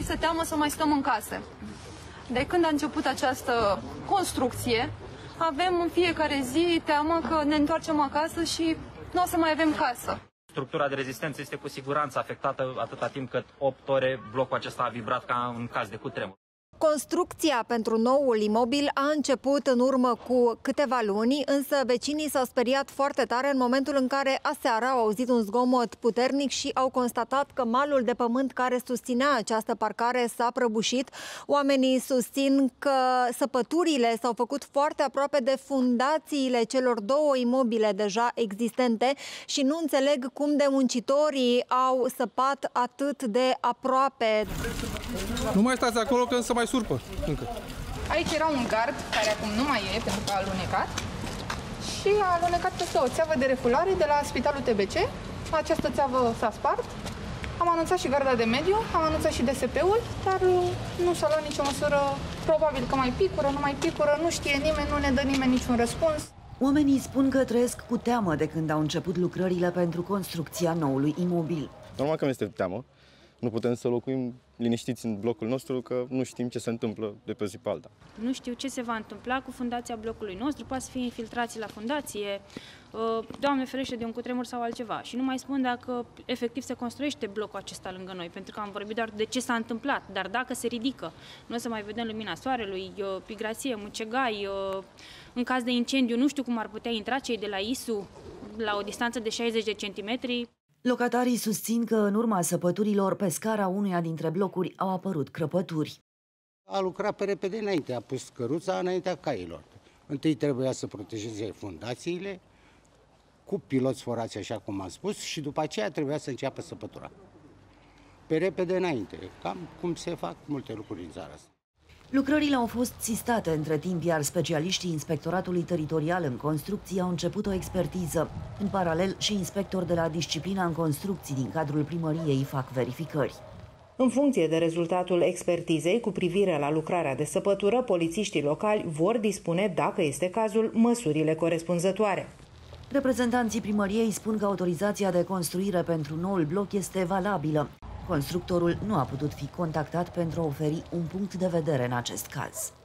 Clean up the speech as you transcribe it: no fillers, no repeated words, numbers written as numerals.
să teamă să mai stăm în case. De când a început această construcție, avem în fiecare zi teamă că ne întoarcem acasă și nu o să mai avem casă. Structura de rezistență este cu siguranță afectată atâta timp cât 8 ore blocul acesta a vibrat ca în caz de cutremur. Construcția pentru noul imobil a început în urmă cu câteva luni, însă vecinii s-au speriat foarte tare în momentul în care aseară au auzit un zgomot puternic și au constatat că malul de pământ care susținea această parcare s-a prăbușit. Oamenii susțin că săpăturile s-au făcut foarte aproape de fundațiile celor două imobile deja existente și nu înțeleg cum de muncitorii au săpat atât de aproape. Nu mai stați acolo că să mai surpă încă. Aici era un gard care acum nu mai e pentru că a alunecat și a alunecat peste o țeavă de refulare de la Spitalul TBC. Această țeavă s-a spart. Am anunțat și garda de mediu, am anunțat și DSP-ul, dar nu s-a luat nicio măsură. Probabil că mai picură, nu mai picură, nu știe nimeni, nu ne dă nimeni niciun răspuns. Oamenii spun că trăiesc cu teamă de când au început lucrările pentru construcția noului imobil. Normal că mi este teamă. Nu putem să locuim liniștiți în blocul nostru, că nu știm ce se întâmplă de pe zi pe alta. Nu știu ce se va întâmpla cu fundația blocului nostru, poate să fie infiltrații la fundație, Doamne ferește de un cutremur sau altceva. Și nu mai spun dacă efectiv se construiește blocul acesta lângă noi, pentru că am vorbit doar de ce s-a întâmplat, dar dacă se ridică, nu o să mai vedem lumina soarelui, pigrație, mucegai, în caz de incendiu, nu știu cum ar putea intra cei de la ISU la o distanță de 60 de centimetri. Locatarii susțin că în urma săpăturilor pe scara unuia dintre blocuri au apărut crăpături. A lucrat pe repede înainte, a pus căruța înaintea cailor. Întâi trebuia să protejeze fundațiile cu piloți forați, așa cum am spus, și după aceea trebuia să înceapă săpătura. Pe repede înainte, cam cum se fac multe lucruri în țara asta. Lucrările au fost sistate între timp, iar specialiștii Inspectoratului Teritorial în Construcții au început o expertiză. În paralel, și inspectori de la Disciplina în Construcții din cadrul primăriei fac verificări. În funcție de rezultatul expertizei cu privire la lucrarea de săpătură, polițiștii locali vor dispune, dacă este cazul, măsurile corespunzătoare. Reprezentanții primăriei spun că autorizația de construire pentru noul bloc este valabilă. Constructorul nu a putut fi contactat pentru a oferi un punct de vedere în acest caz.